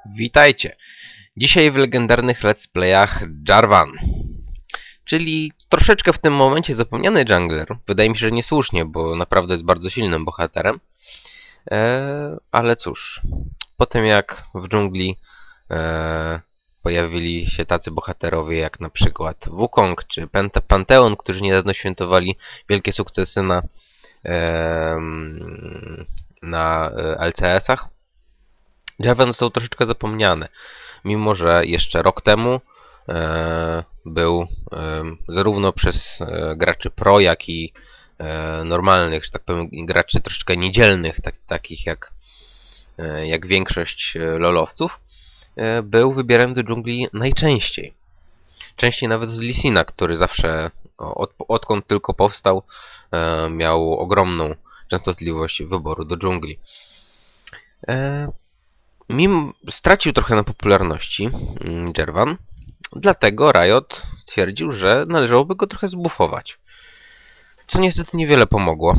Witajcie! Dzisiaj w legendarnych let's playach Jarvan, czyli troszeczkę w tym momencie zapomniany jungler. Wydaje mi się, że niesłusznie, bo naprawdę jest bardzo silnym bohaterem. Ale cóż, po tym jak w dżungli pojawili się tacy bohaterowie jak na przykład Wukong czy Panteon, którzy niedawno świętowali wielkie sukcesy na LCS-ach, Jarvan został troszeczkę zapomniany, mimo że jeszcze rok temu był zarówno przez graczy pro, jak i normalnych, że tak powiem, graczy troszeczkę niedzielnych, takich jak większość lolowców, był wybierany do dżungli najczęściej. Częściej nawet z Lee Sina, który zawsze, odkąd tylko powstał, miał ogromną częstotliwość wyboru do dżungli. Stracił trochę na popularności Jarvan, dlatego Riot stwierdził, że należałoby go trochę zbuffować. Co niestety niewiele pomogło.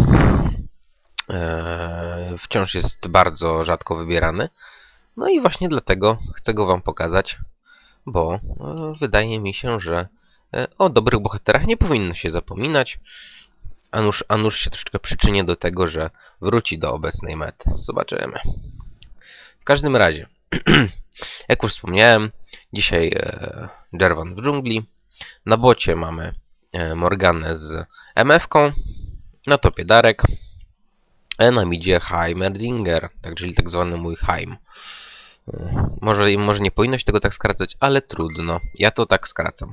Wciąż jest bardzo rzadko wybierany. No i właśnie dlatego chcę go wam pokazać, bo wydaje mi się, że o dobrych bohaterach nie powinno się zapominać. A nuż się troszeczkę przyczynię do tego, że wróci do obecnej mety. Zobaczymy. W każdym razie, jak już wspomniałem, dzisiaj Jarvan w dżungli. Na bocie mamy Morganę z MF-ką. Na topie Darek. A na midzie Heimerdinger, czyli tak zwany mój Heim. Może nie powinno się tego tak skracać, ale trudno. Ja to tak skracam.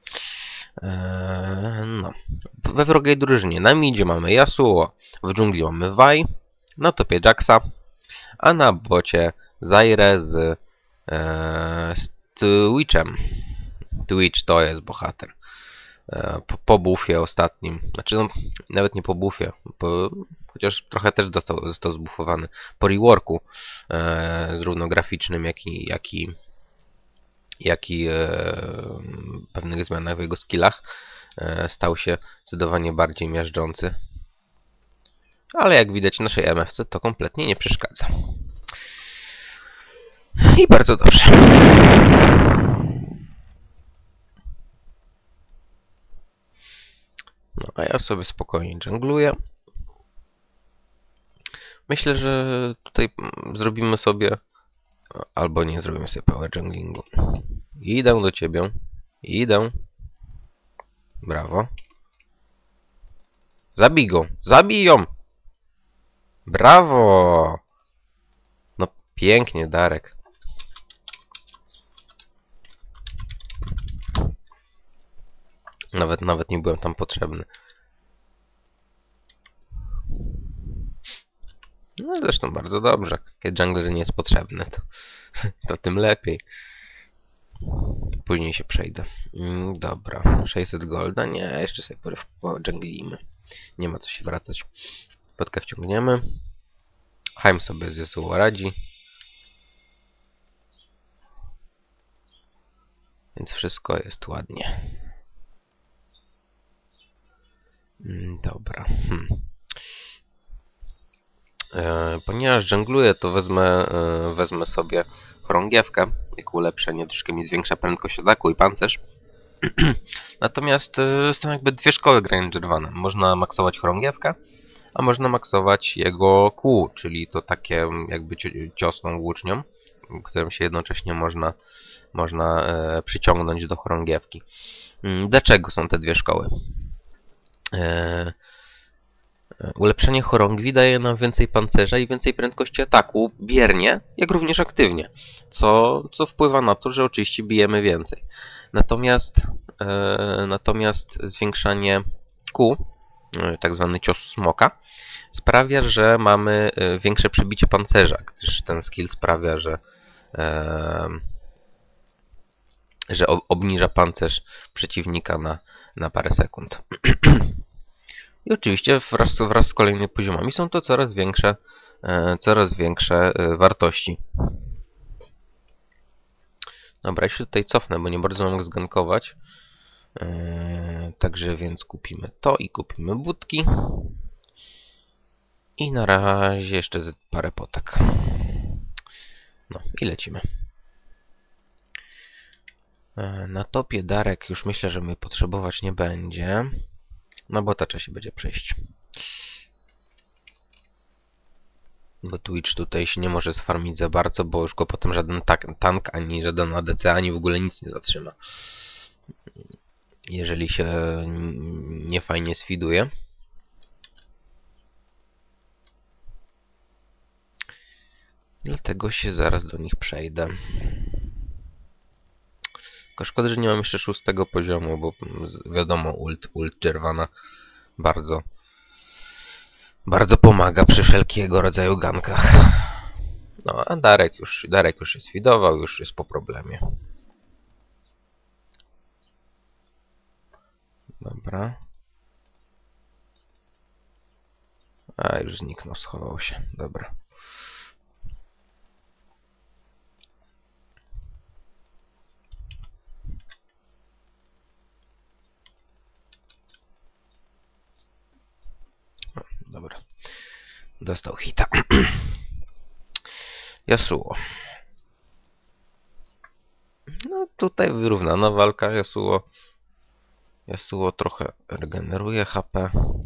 No. We wrogiej drużynie na midzie mamy Yasuo, w dżungli mamy Vi, na topie Jaxa, a na bocie Zaire z Twitchem. Twitch to jest bohater. Po buffie ostatnim, znaczy no, nawet nie po buffie, chociaż trochę też został zbuffowany. Po reworku zarówno graficznym, jak i pewnych zmianach w jego skillach stał się zdecydowanie bardziej miażdżący. Ale jak widać naszej MFC to kompletnie nie przeszkadza. I bardzo dobrze. No, a ja sobie spokojnie dżungluję. Myślę, że tutaj zrobimy sobie, albo nie zrobimy sobie power junglingu. Idę do ciebie. Idę. Brawo. Zabij go. Zabij ją. Brawo. No pięknie, Darek. Nawet nie byłem tam potrzebny. No zresztą bardzo dobrze. Kiedy jungler nie jest potrzebny, to tym lepiej. Później się przejdę. Dobra. 600 golda. Nie, jeszcze sobie pojunglimy. Nie ma co się wracać. Podkę wciągniemy. Heim sobie z Yasuo radzi. Więc wszystko jest ładnie. Dobra. Ponieważ dżungluję, to wezmę sobie chorągiewkę jako ulepszenie. Troszkę mi zwiększa prędkość ataku i pancerz. Natomiast są jakby dwie szkoły grania Jarvanem. Można maksować chorągiewkę, a można maksować jego Q, czyli to takie jakby ciosną włócznią, którą się jednocześnie można przyciągnąć do chorągiewki. Dlaczego są te dwie szkoły? Ulepszenie chorągwi daje nam więcej pancerza i więcej prędkości ataku biernie, jak również aktywnie, co wpływa na to, że oczywiście bijemy więcej. Natomiast zwiększanie Q, tak zwany cios smoka, sprawia, że mamy większe przebicie pancerza, gdyż ten skill sprawia, że obniża pancerz przeciwnika na parę sekund. I oczywiście wraz z kolejnymi poziomami są to coraz większe wartości. Dobra, ja się tutaj cofnę, bo nie bardzo mam jak zgankować. Także więc kupimy to i kupimy budki. I na razie jeszcze parę potek. No i lecimy. Na topie Darek już myślę, że mnie potrzebować nie będzie. No bo trzeba się będzie przejść. Bo Twitch tutaj się nie może sfarmić za bardzo, bo już go potem żaden tank, ani żaden ADC, ani w ogóle nic nie zatrzyma. Jeżeli się nie fajnie sfiduje. Dlatego się zaraz do nich przejdę. Tylko szkoda, że nie mam jeszcze 6. poziomu, bo wiadomo, ult Jervana bardzo pomaga przy wszelkiego rodzaju gankach. No, a Darek już się sfidował, już jest po problemie. Dobra. A, już zniknął, schował się. Dobra. Dobra. Dostał hita. Yasuo. No tutaj wyrównana walka. Yasuo trochę regeneruje HP.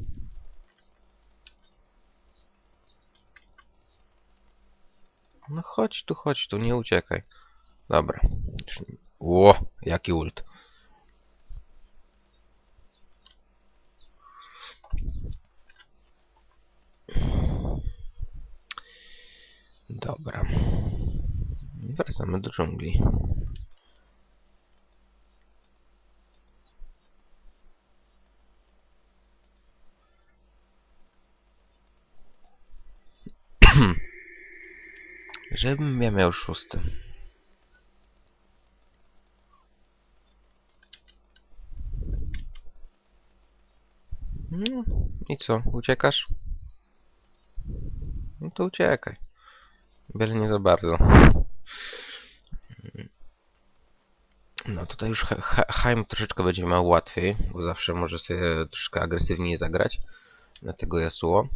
No chodź tu, nie uciekaj. Dobra. Ło, jaki ult. Dobra. Wracamy do dżungli. Żebym ja miał 6. No, i co? Uciekasz? No to uciekaj. Byle nie za bardzo. No tutaj już Heim troszeczkę będzie miał łatwiej, bo zawsze może sobie troszkę agresywniej zagrać na tego Yasuo.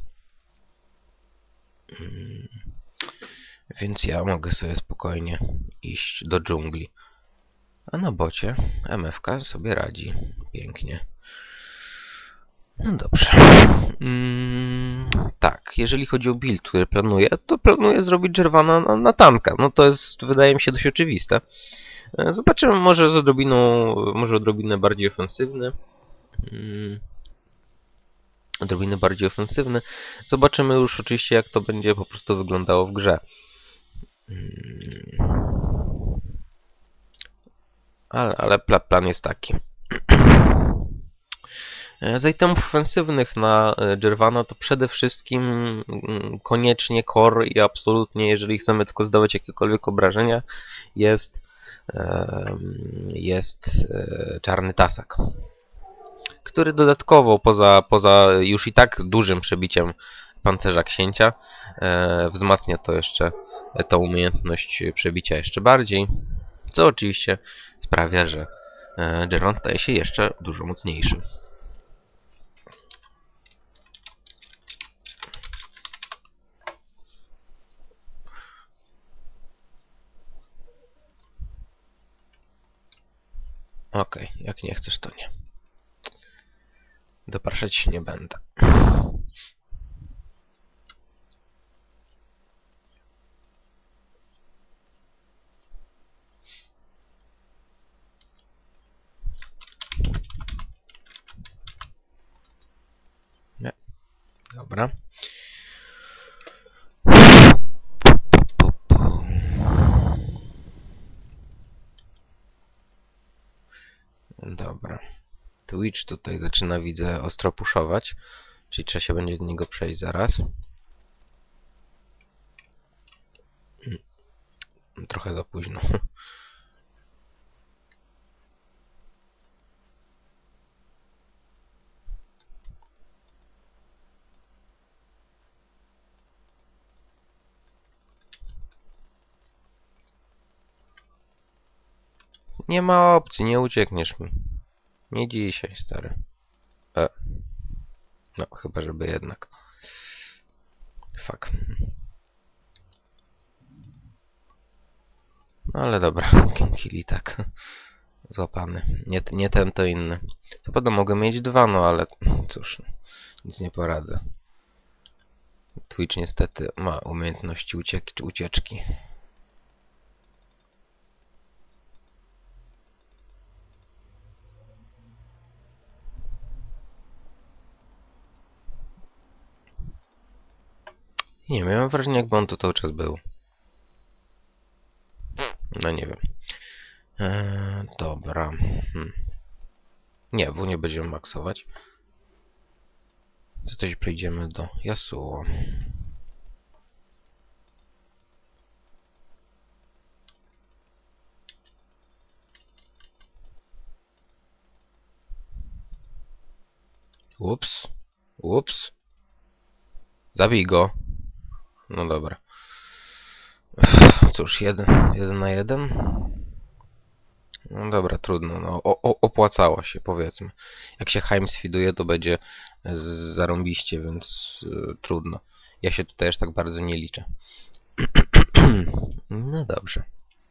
Więc ja mogę sobie spokojnie iść do dżungli. A na bocie MFK sobie radzi pięknie. No dobrze. Tak, jeżeli chodzi o build, który planuję, to planuję zrobić Jervana na tanka. No to jest, wydaje mi się, dość oczywiste. Zobaczymy, może z odrobinę bardziej ofensywny. Odrobinę bardziej ofensywny. Zobaczymy już oczywiście, jak to będzie po prostu wyglądało w grze. Ale plan jest taki. Z itemów ofensywnych na Jervana to przede wszystkim koniecznie core i absolutnie, jeżeli chcemy tylko zdawać jakiekolwiek obrażenia, jest czarny tasak, który dodatkowo poza już i tak dużym przebiciem pancerza księcia wzmacnia to jeszcze tą umiejętność przebicia jeszcze bardziej, co oczywiście sprawia, że Jervan staje się jeszcze dużo mocniejszy. Okej, jak nie chcesz, to nie. Dopraszać się nie będę. Nie. Dobra. Dobra. Twitch tutaj zaczyna, widzę, ostro puszować, czyli trzeba się będzie do niego przejść zaraz. Trochę za późno. Nie ma opcji, nie uciekniesz mi. Nie dzisiaj, stary. No, chyba żeby jednak. Fuck. No ale dobra, killi tak. Złapany. Nie ten, to inny. Co prawda mogę mieć dwa, no ale cóż, no, nic nie poradzę. Twitch niestety ma umiejętności ucieczki. Nie wiem, mam wrażenie, jakby on tu cały czas był. No nie wiem. Dobra. Nie, W nie będziemy maksować. Co też przejdziemy do Yasuo. Ups. Ups. Zabij go. No dobra. Cóż, jeden na jeden. No dobra, trudno. No, opłacało się, powiedzmy. Jak się Heim sfiduje, to będzie zarąbiście, więc trudno. Ja się tutaj aż tak bardzo nie liczę. No dobrze.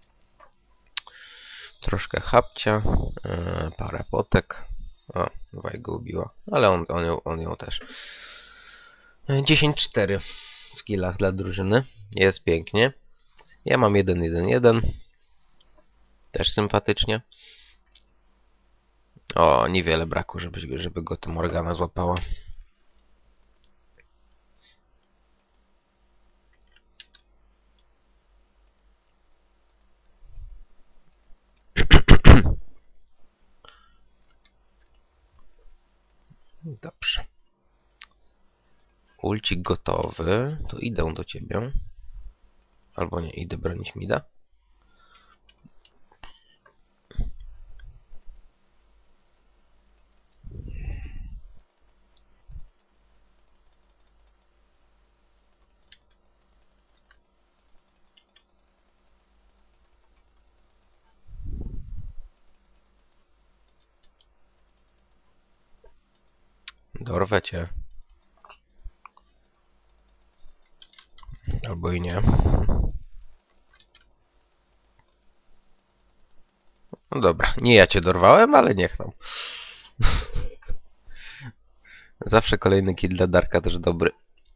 Troszkę hapcia, parę potek. O, Waj go ubiła, ale on ją też. 10-4 w killach dla drużyny. Jest pięknie. Ja mam 1-1-1. Też sympatycznie. O, niewiele braku, żeby go ta Morgana złapała. Dobrze. Ulcik gotowy. To idę do ciebie. Albo nie, idę bronić mida. Dorwę cię. Albo i nie. No dobra, nie ja cię dorwałem, ale niech tam. Zawsze kolejny kill dla Darka też dobry.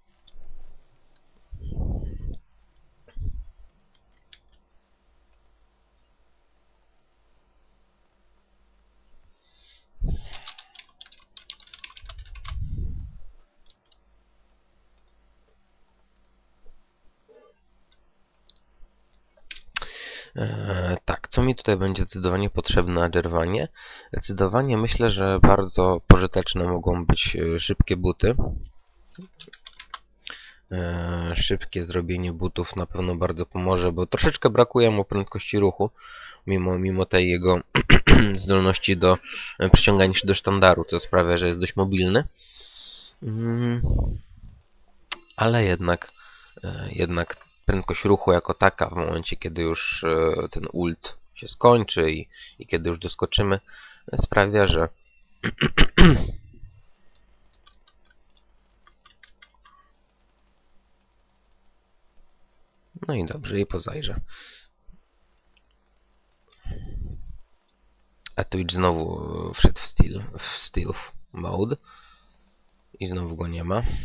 Tak, co mi tutaj będzie zdecydowanie potrzebne na Jervanie? Zdecydowanie myślę, że bardzo pożyteczne mogą być szybkie buty. Szybkie zrobienie butów na pewno bardzo pomoże, bo troszeczkę brakuje mu prędkości ruchu, mimo tej jego zdolności do przyciągania się do sztandaru, co sprawia, że jest dość mobilny. Ale jednak prędkość ruchu jako taka w momencie, kiedy już ten ult się skończy i kiedy już doskoczymy, sprawia, że no i dobrze, i pozajrzę. A Twitch znowu wszedł w stealth mode i znowu go nie ma.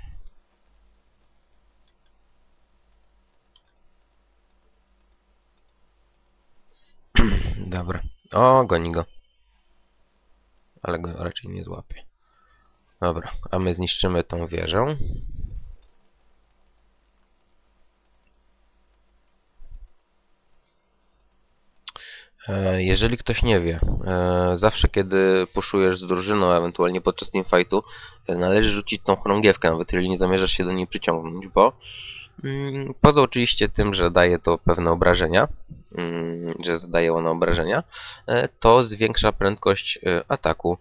Dobra. O, goni go. Ale go raczej nie złapie. Dobra, a my zniszczymy tą wieżę. Jeżeli ktoś nie wie, zawsze kiedy puszujesz z drużyną, ewentualnie podczas teamfightu, należy rzucić tą chorągiewkę, nawet jeżeli nie zamierzasz się do niej przyciągnąć, bo poza oczywiście tym, że daje to pewne obrażenia, że zadaje ona obrażenia, to zwiększa prędkość ataku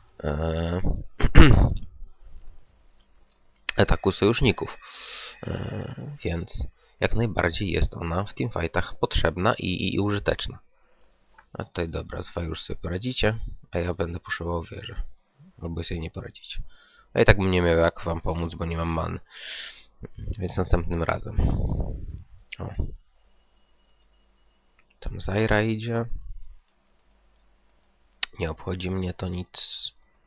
ataku sojuszników. Więc jak najbardziej jest ona w teamfightach potrzebna i użyteczna. A tutaj dobra, z już sobie poradzicie, a ja będę puszował wieżę. Albo sobie nie poradzicie. A i tak bym nie miał jak wam pomóc, bo nie mam many. Więc następnym razem. O. Tam Zaira idzie. Nie obchodzi mnie to nic.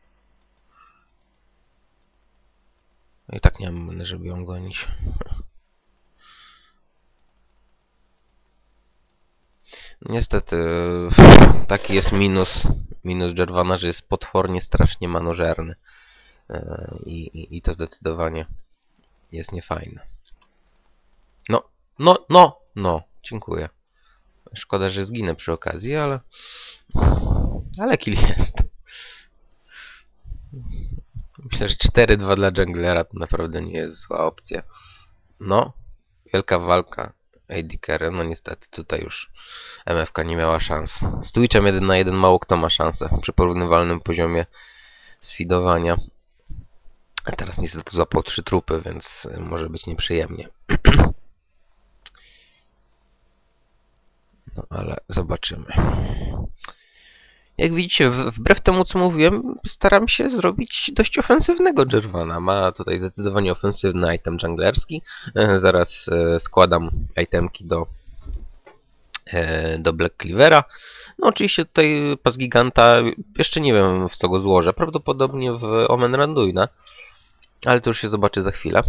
I tak nie mam many, żeby ją gonić. Niestety, taki jest minus Jarvana, że jest potwornie strasznie manożerny. I to zdecydowanie jest niefajne. No, dziękuję. Szkoda, że zginę przy okazji, ale kill jest. Myślę, że 4-2 dla junglera to naprawdę nie jest zła opcja. No, wielka walka AD Carry. No niestety tutaj już MFK nie miała szans. Z Twitchem 1 na 1 mało kto ma szansę przy porównywalnym poziomie sfidowania. A teraz niestety złapał 3 trupy, więc może być nieprzyjemnie. No ale zobaczymy. Jak widzicie, wbrew temu co mówiłem, staram się zrobić dość ofensywnego Jarvana. Ma tutaj zdecydowanie ofensywny item junglerski. Zaraz składam itemki do Black Cleavera. No oczywiście tutaj pas giganta, jeszcze nie wiem w co go złożę. Prawdopodobnie w Omen Randuina. Ale to już się zobaczy za chwilę.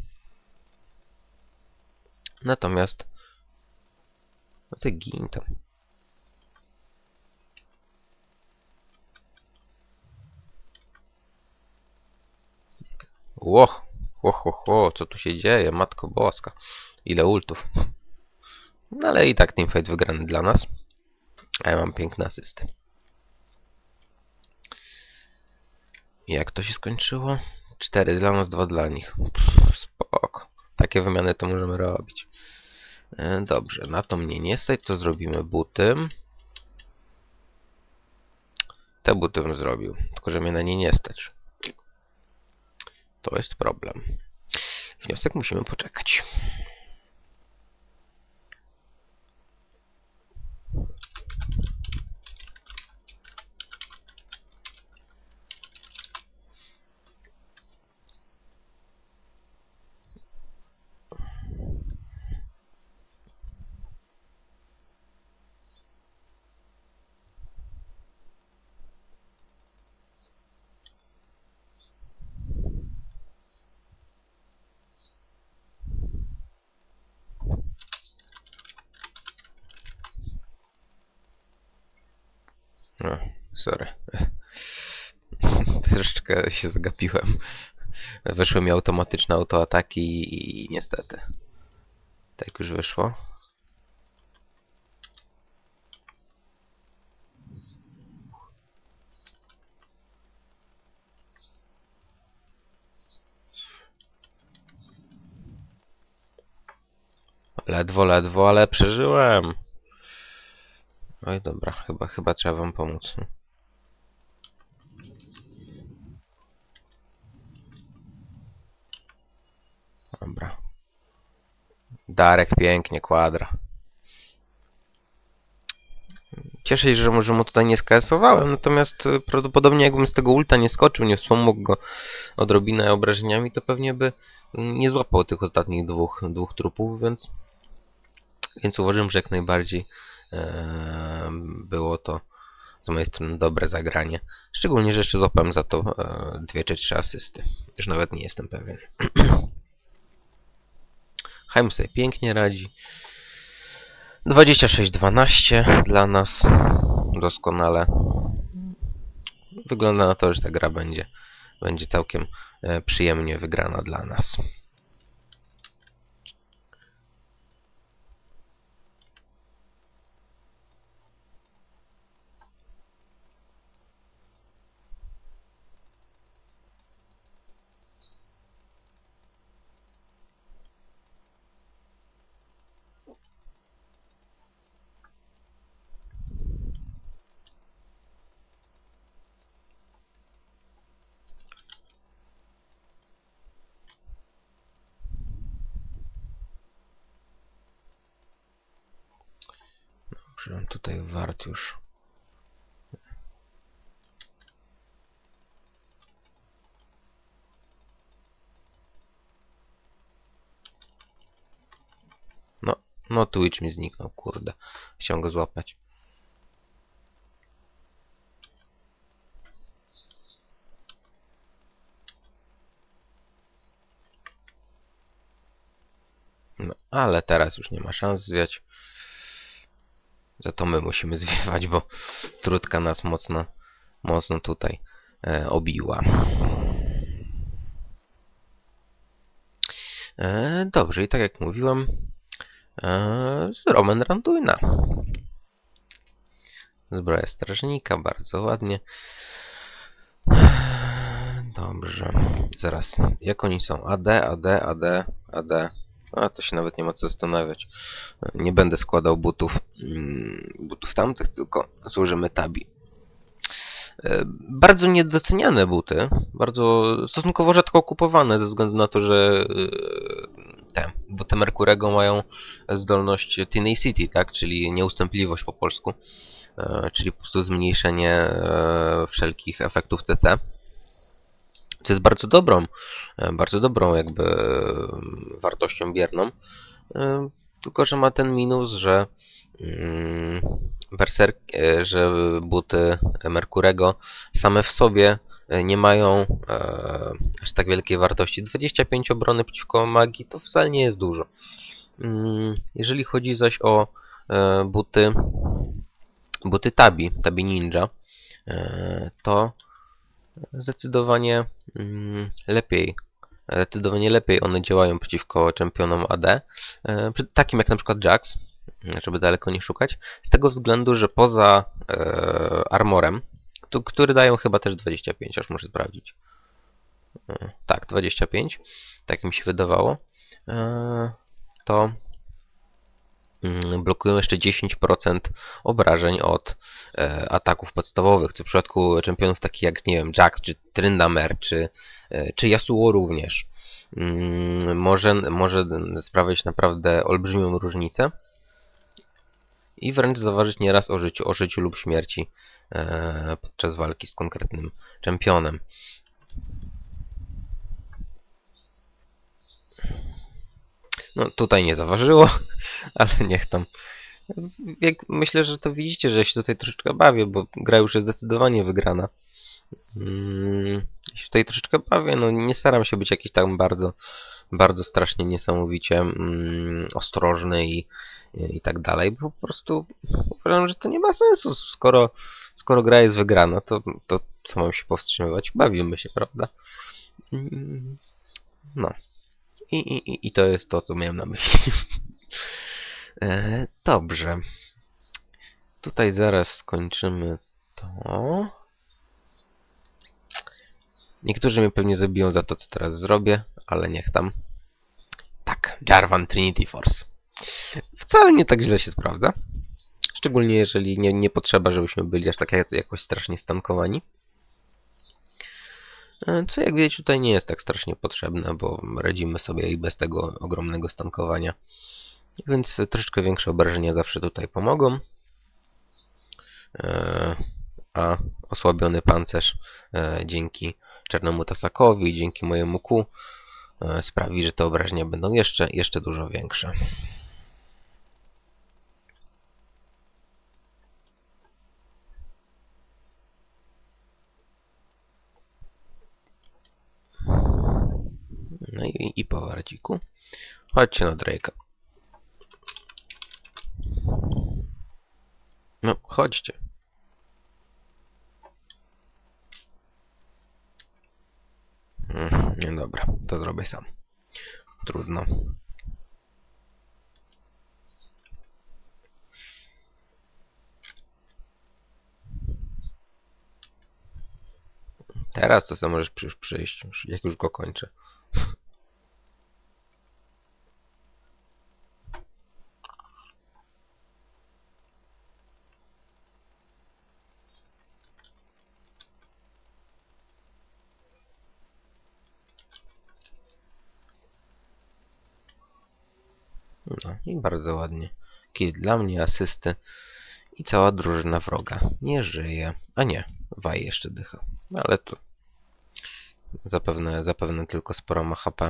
Natomiast... No ty gin tam. Co tu się dzieje? Matko Boska. Ile ultów. No ale i tak teamfight wygrany dla nas. A ja mam piękne asysty. Jak to się skończyło? 4 dla nas, 2 dla nich. Spoko. Takie wymiany to możemy robić. Dobrze, na to mnie nie stać, to zrobimy buty. Te buty bym zrobił, tylko że mnie na nie nie stać. To jest problem. Wniosek musimy poczekać. No, sorry. Troszeczkę się zagapiłem. Wyszły mi automatyczne autoataki i niestety. Tak już wyszło. Ledwo, ale przeżyłem. Oj, dobra, chyba trzeba wam pomóc. Dobra. Darek pięknie, kwadra. Cieszę się, że mu tutaj nie skasowałem, natomiast prawdopodobnie jakbym z tego ulta nie skoczył, nie wspomógł go odrobinę obrażeniami, to pewnie by nie złapał tych ostatnich dwóch trupów, więc uważam, że jak najbardziej było to z mojej strony dobre zagranie. Szczególnie, że jeszcze złapałem za to 2 czy 3 asysty. Już nawet nie jestem pewien. Heim sobie pięknie radzi. 26-12 dla nas. Doskonale. Wygląda na to, że ta gra będzie całkiem przyjemnie wygrana dla nas. Dobrze, tutaj wart już. No Twitch mi zniknął, kurde. Chciałem go złapać. No, ale teraz już nie ma szans zwiać. Za to my musimy zwiewać, bo trudka nas mocno tutaj obiła. Dobrze, i tak jak mówiłem, Roman Randuina. Zbroja strażnika, bardzo ładnie. Dobrze, zaraz, jak oni są? AD. A to się nawet nie ma co zastanawiać. Nie będę składał butów tamtych, tylko złożymy tabi. Bardzo niedoceniane buty, bardzo stosunkowo rzadko kupowane ze względu na to, że te buty Merkurego mają zdolność Tenacity, tak, czyli nieustępliwość po polsku, czyli po prostu zmniejszenie wszelkich efektów CC. Co jest bardzo dobrą jakby wartością bierną, tylko że ma ten minus, że że buty Merkurego same w sobie nie mają aż tak wielkiej wartości. 25 obrony przeciwko magii to wcale nie jest dużo. Jeżeli chodzi zaś o buty Tabi Ninja, to zdecydowanie lepiej one działają przeciwko czempionom AD, takim jak na przykład Jax, żeby daleko nie szukać, z tego względu, że poza armorem, który dają chyba też 25, aż muszę sprawdzić. Tak, 25, tak mi się wydawało, to blokują jeszcze 10% obrażeń od ataków podstawowych. W przypadku czempionów takich jak, nie wiem, Jax, czy Tryndamere, czy Yasuo również. Może sprawiać naprawdę olbrzymią różnicę i wręcz zaważyć nieraz o życiu lub śmierci podczas walki z konkretnym czempionem. No tutaj nie zaważyło, ale niech tam. Myślę, że to widzicie, że ja się tutaj troszeczkę bawię, bo gra już jest zdecydowanie wygrana. Ja się tutaj troszeczkę bawię, no nie staram się być jakiś tam bardzo strasznie niesamowicie ostrożny i tak dalej, bo po prostu uważam, że to nie ma sensu. Skoro gra jest wygrana, to co mam się powstrzymywać? Bawimy się, prawda? No. I to jest to, co miałem na myśli. Dobrze. Tutaj zaraz skończymy to. Niektórzy mnie pewnie zabiją za to, co teraz zrobię, ale niech tam. Tak, Jarvan Trinity Force. Wcale nie tak źle się sprawdza. Szczególnie jeżeli nie potrzeba, żebyśmy byli aż tak jakoś strasznie stankowani. Co jak widać tutaj nie jest tak strasznie potrzebne, bo radzimy sobie i bez tego ogromnego stankowania. Więc troszeczkę większe obrażenia zawsze tutaj pomogą. A osłabiony pancerz dzięki czarnemu tasakowi, dzięki mojemu Q sprawi, że te obrażenia będą jeszcze dużo większe. No i po wardziku. Chodźcie na Drake'a. No, chodźcie. Nie, dobra, to zrobię sam. Trudno. Teraz to co możesz przyjść, jak już go kończę. No i bardzo ładnie. Kill dla mnie, asysty i cała drużyna wroga. Nie żyje. A nie, Waj jeszcze dycha. No ale to zapewne tylko sporo ma HP.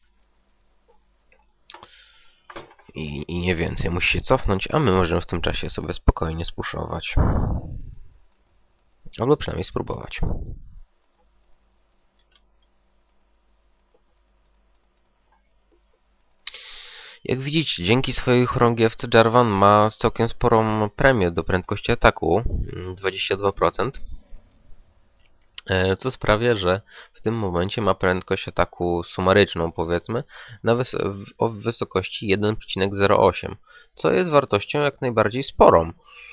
I nie więcej. Musi się cofnąć, a my możemy w tym czasie sobie spokojnie spuszować. Albo przynajmniej spróbować. Jak widzicie, dzięki swojej chorągiewce Jarvan ma całkiem sporą premię do prędkości ataku, 22%, co sprawia, że w tym momencie ma prędkość ataku sumaryczną, powiedzmy, o wysokości 1,08, co jest wartością jak najbardziej sporą.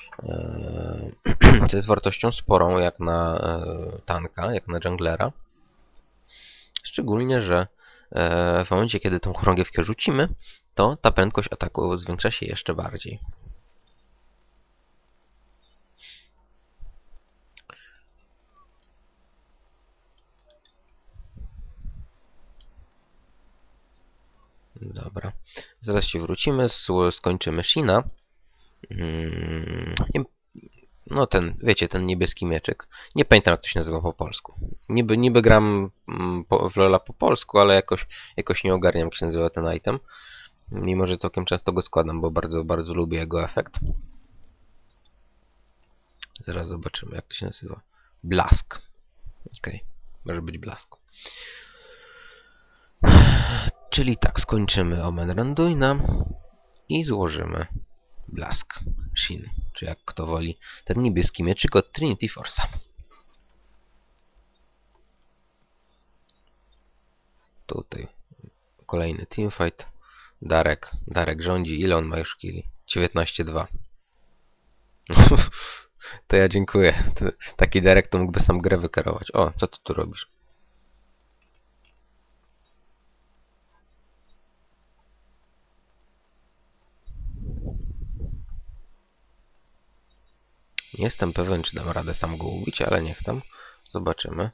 Co jest wartością sporą jak na tanka, jak na junglera. Szczególnie, że w momencie, kiedy tą chorągiewkę rzucimy, to ta prędkość ataku zwiększa się jeszcze bardziej. Dobra. Zaraz się wrócimy, skończymy Shina. No ten, wiecie, ten niebieski mieczek. Nie pamiętam, jak to się nazywa po polsku. Niby gram w LoL'a po polsku, ale jakoś nie ogarniam, jak się nazywa ten item. Mimo, że całkiem często go składam, bo bardzo, bardzo lubię jego efekt. Zaraz zobaczymy, jak to się nazywa. Blask. Okej, może być blask. Czyli tak, skończymy Omen Randuina i złożymy blask Shin, czy jak kto woli, ten niebieski mieczyk od Trinity Force'a. Tutaj kolejny teamfight. Darek rządzi. Ile on ma już killi? 19-2. To ja dziękuję. Taki Darek to mógłby sam grę wykarować. O, co ty tu robisz? Nie jestem pewien, czy dam radę sam go ubić, ale niech tam. Zobaczymy.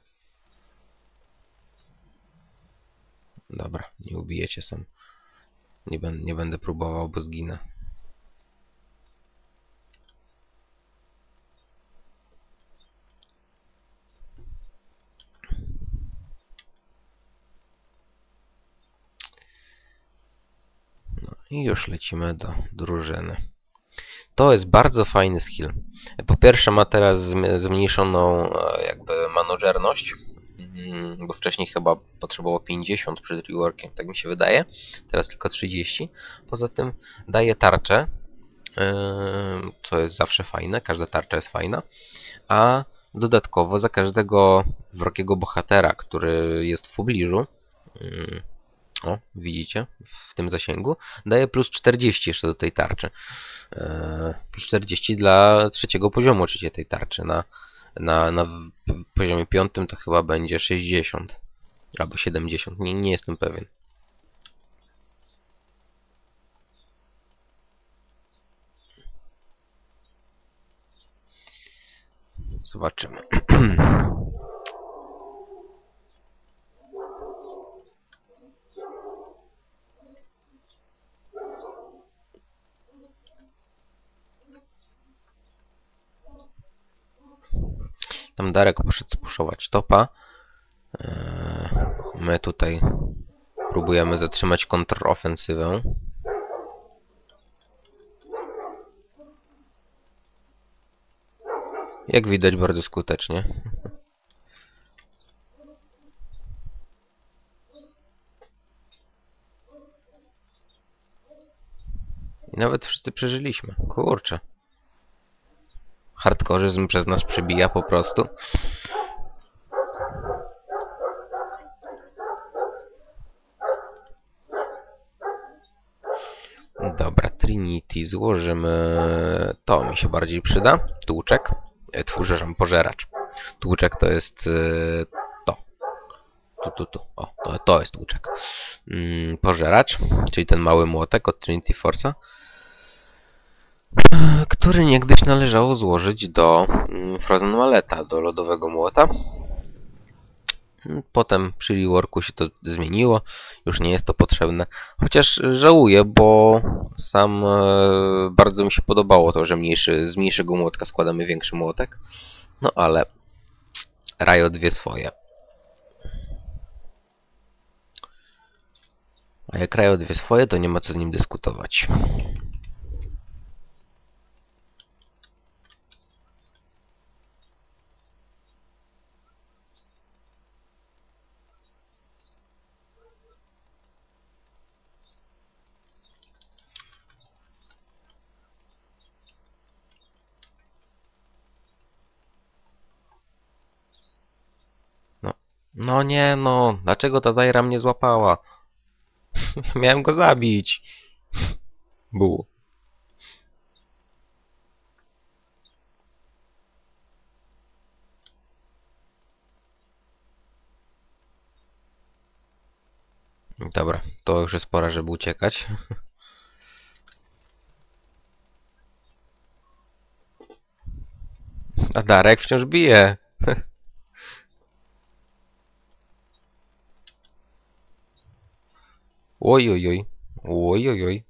Dobra, nie ubijecie sam. Nie będę próbował, bo zginę. No i już lecimy do drużyny. To jest bardzo fajny skill. Po pierwsze ma teraz zmniejszoną jakby manożerność, bo wcześniej chyba potrzebowało 50 przed reworkiem, tak mi się wydaje. Teraz tylko 30. Poza tym daje tarczę, co jest zawsze fajne, każda tarcza jest fajna. A dodatkowo za każdego wrogiego bohatera, który jest w pobliżu, o, widzicie, w tym zasięgu, daje plus 40 jeszcze do tej tarczy. Plus 40 dla trzeciego poziomu oczywiście tej tarczy. Na poziomie piątym to chyba będzie 60 albo 70. Nie jestem pewien. Zobaczymy. Tam Darek poszedł spuszować topa. My tutaj próbujemy zatrzymać kontrofensywę. Jak widać, bardzo skutecznie. I nawet wszyscy przeżyliśmy. Kurczę. Hardkorzyzm przez nas przebija po prostu. Dobra, Trinity złożymy. To mi się bardziej przyda. Tłuczek. Tchórzem pożeracz. Tłuczek to jest to. Tu. O, to jest tłuczek. Pożeracz, czyli ten mały młotek od Trinity Force'a, który niegdyś należało złożyć do Frozen Malleta, do lodowego młota. Potem przy reworku się to zmieniło, już nie jest to potrzebne. Chociaż żałuję, bo sam bardzo mi się podobało to, że z mniejszego młotka składamy większy młotek. No ale Riot wie swoje. A jak Riot wie swoje, to nie ma co z nim dyskutować. No nie no, dlaczego ta Zaira mnie złapała? Miałem go zabić. Bu. Dobra, to już jest pora, żeby uciekać. A Darek wciąż bije. Oj, oj, oj. Oj, oj, oj.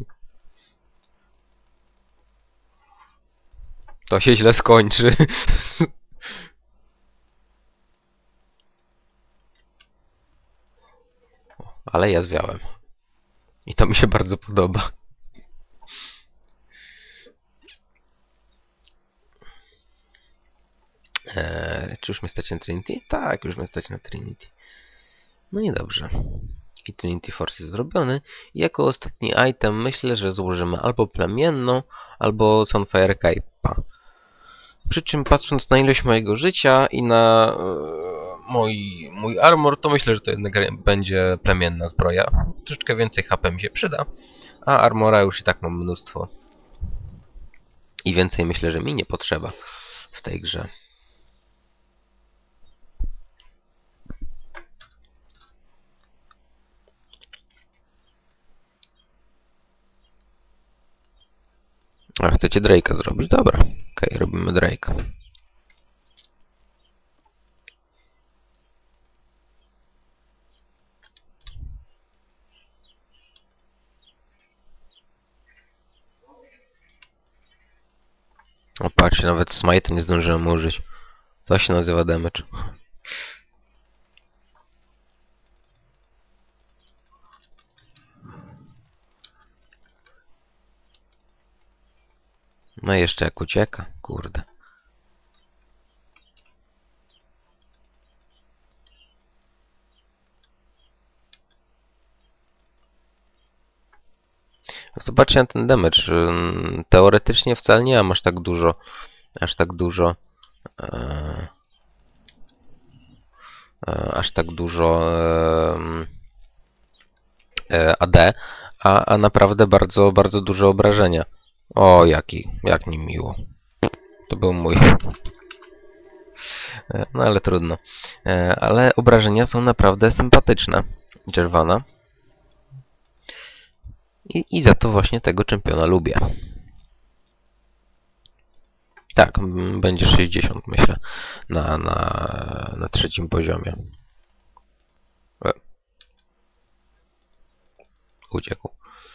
To się źle skończy. Ale ja zwiałem. I to mi się bardzo podoba. Czy już mnie stać na Trinity? Tak, już mnie stać na Trinity. No i dobrze. I Trinity Force jest zrobiony. I jako ostatni item myślę, że złożymy albo plemienną, albo Sunfire Cape'a. Przy czym patrząc na ilość mojego życia i na mój armor, to myślę, że to jednak będzie plemienna zbroja. Troszeczkę więcej HP mi się przyda, a armora już i tak mam mnóstwo. I więcej myślę, że mi nie potrzeba w tej grze. A chcecie Drake'a zrobić? Dobra. Okej, robimy Drake'a. O, patrzcie, nawet smite nie zdążyłem użyć. To się nazywa damage. No i jeszcze jak ucieka, kurde. Zobaczcie na ten damage. Teoretycznie wcale nie mam aż tak dużo AD, a naprawdę bardzo, bardzo duże obrażenia. O, jak mi miło. To był mój. No ale trudno. Ale obrażenia są naprawdę sympatyczne Jervana. I za to właśnie tego czempiona lubię. Tak, będzie 60, myślę, na trzecim poziomie. Uciekł.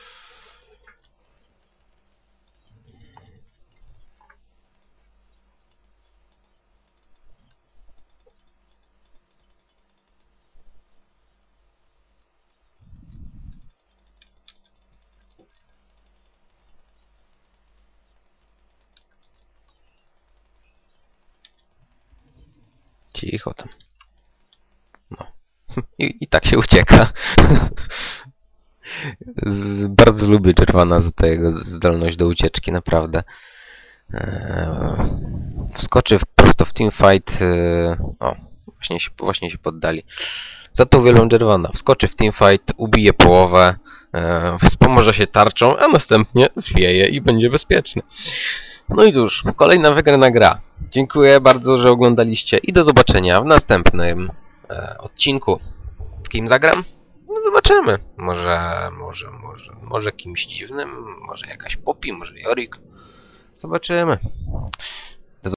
Cicho tam. No. I tak się ucieka. Bardzo lubię Jervana za jego zdolność do ucieczki, naprawdę. Wskoczy prosto w teamfight. O, właśnie się poddali. Za to uwielbiam Jervana. Wskoczy w teamfight, ubije połowę, wspomoże się tarczą, a następnie zwieje i będzie bezpieczny. No i cóż, kolejna wygrana gra. Dziękuję bardzo, że oglądaliście i do zobaczenia w następnym odcinku. Z kim zagram? No zobaczymy. Może kimś dziwnym, może jakaś Poppy, może Yorick. Zobaczymy.